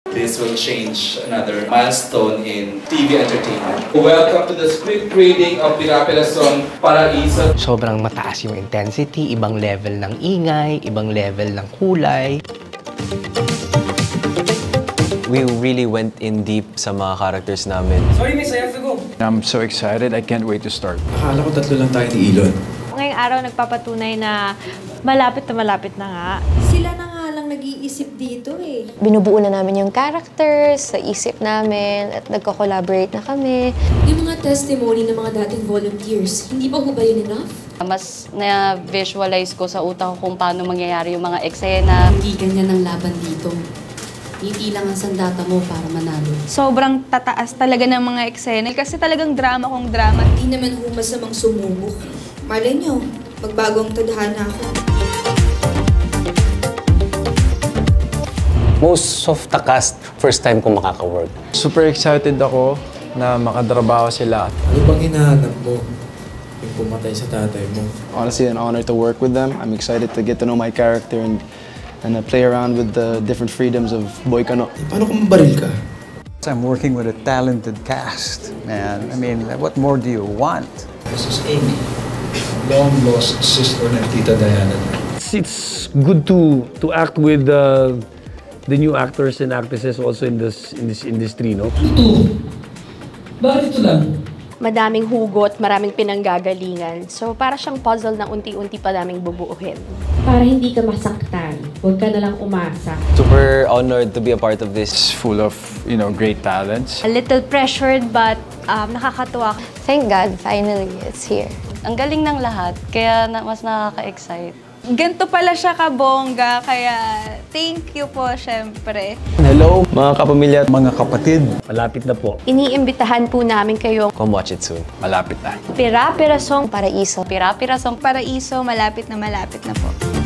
This will change another milestone in TV entertainment. Welcome to the script reading of Pira-Pirasong Paraiso. Sobrang mataas yung intensity, ibang level ng ingay, ibang level ng kulay. We really went in deep sa mga characters namin. Sorry, miss, I have to go. I'm so excited. I can't wait to start. Akala ko 3 lang tayo ni Elon. Ngayong araw nagpapatunay na malapit na nga. Sila na nga lang nag-iisip dito eh. Binubuo na namin yung characters sa isip namin at nagko-collaborate na kami. Yung mga testimony ng mga dating volunteers, hindi ba ho ba yun enough? Mas na-visualize ko sa utak ko kung paano mangyayari yung mga eksena. Hindi ganyan ang laban dito. Hindi lang ang sandata mo para manalo. Sobrang tataas talaga ng mga eksena kasi talagang drama kong drama. Hindi naman ho masamang sumubok. Malay nyo, magbagong tadhana ako. Most of the cast, first time ko makaka-work. Super excited ako na makatrabaho sila. Ano bang hinahanap mo yung pumatay sa tatay mo? Honestly, an honor to work with them. I'm excited to get to know my character and play around with the different freedoms of Boy Kano. Paano kung mabaril ka? I'm working with a talented cast, man. I mean, what more do you want? This is Amy, long-lost sister ng Tita Diana. It's good to act with the new actors and actresses also in this industry, no? Ito? Bakit ito lang? Madaming hugot, maraming pinanggagalingan. So para siyang puzzle na unti-unti pa naming bubuuhin. Para hindi ka masaktan, huwag ka na lang umasa. Super honored to be a part of this. It's full of, great talents. A little pressured but nakakatuwa. Thank God, finally, it's here. Ang galing ng lahat, kaya mas nakaka-excite. Ganto pala siya kabongga, kaya thank you po, syempre. Hello, mga kapamilya at mga kapatid. Malapit na po. Iniimbitahan po namin kayo. Come watch it soon. Malapit na. Pira-Pirasong Paraiso. Pira-Pirasong Paraiso, malapit na po.